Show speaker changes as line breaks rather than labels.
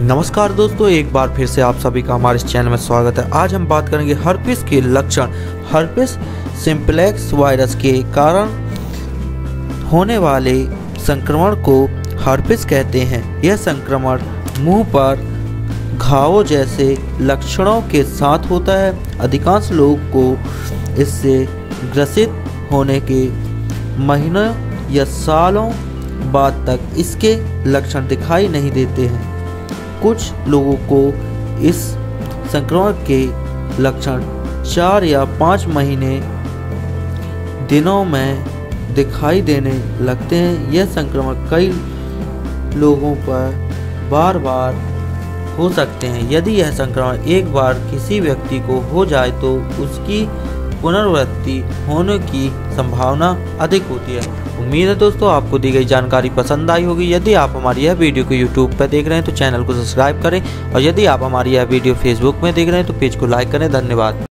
नमस्कार दोस्तों, एक बार फिर से आप सभी का हमारे इस चैनल में स्वागत है। आज हम बात करेंगे हर्पिस के लक्षण। हर्पिस सिम्प्लेक्स वायरस के कारण होने वाले संक्रमण को हर्पिस कहते हैं। यह संक्रमण मुंह पर घावों जैसे लक्षणों के साथ होता है। अधिकांश लोगों को इससे ग्रसित होने के महीनों या सालों बाद तक इसके लक्षण दिखाई नहीं देते हैं। कुछ लोगों को इस संक्रमण के लक्षण 4 या 5 महीने दिनों में दिखाई देने लगते हैं। यह संक्रमण कई लोगों पर बार बार हो सकते हैं। यदि यह संक्रमण एक बार किसी व्यक्ति को हो जाए तो उसकी पुनरावृत्ति होने की संभावना अधिक होती है। उम्मीद है दोस्तों आपको दी गई जानकारी पसंद आई होगी। यदि आप हमारी यह वीडियो को YouTube पर देख रहे हैं तो चैनल को सब्सक्राइब करें, और यदि आप हमारी यह वीडियो Facebook में देख रहे हैं तो पेज को लाइक करें। धन्यवाद।